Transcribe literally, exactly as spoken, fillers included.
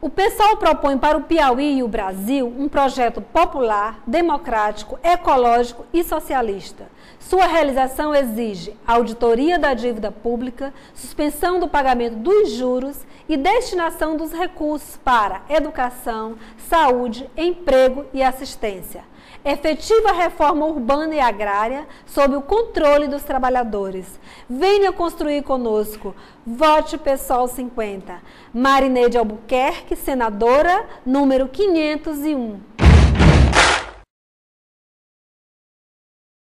O PSOL propõe para o Piauí e o Brasil um projeto popular, democrático, ecológico e socialista. Sua realização exige auditoria da dívida pública, suspensão do pagamento dos juros e destinação dos recursos para educação, saúde, emprego e assistência. Efetiva reforma urbana e agrária sob o controle dos trabalhadores. Venha construir conosco. Vote PSOL cinquenta. Marineide Albuquerque, senadora, número quinhentos e um.